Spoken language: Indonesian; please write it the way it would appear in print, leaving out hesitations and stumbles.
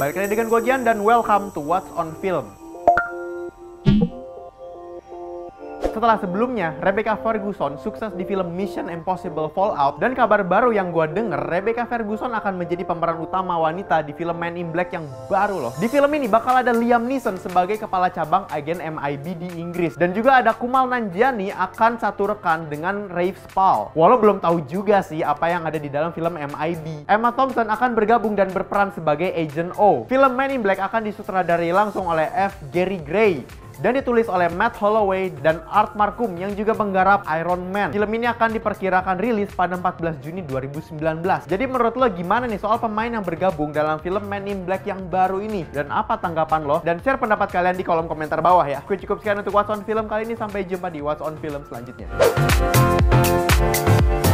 Balik lagi dengan gue Gian dan welcome to What's on Film. Setelah sebelumnya, Rebecca Ferguson sukses di film Mission Impossible Fallout, dan kabar baru yang gue denger, Rebecca Ferguson akan menjadi pemeran utama wanita di film Men in Black yang baru loh. Di film ini bakal ada Liam Neeson sebagai kepala cabang agen MI6 di Inggris, dan juga ada Kumail Nanjiani akan satu rekan dengan Rafe Spall. Walau belum tahu juga sih apa yang ada di dalam film MI6. Emma Thompson akan bergabung dan berperan sebagai Agent O. Film Men in Black akan disutradarai langsung oleh F. Gary Gray dan ditulis oleh Matt Holloway dan Art Marcum yang juga menggarap Iron Man. Film ini akan diperkirakan rilis pada 14 Juni 2019. Jadi menurut lo gimana nih soal pemain yang bergabung dalam film Men in Black yang baru ini? Dan apa tanggapan lo? Dan share pendapat kalian di kolom komentar bawah ya. Gue cukup sekian untuk What's on Film kali ini. Sampai jumpa di What's on Film selanjutnya.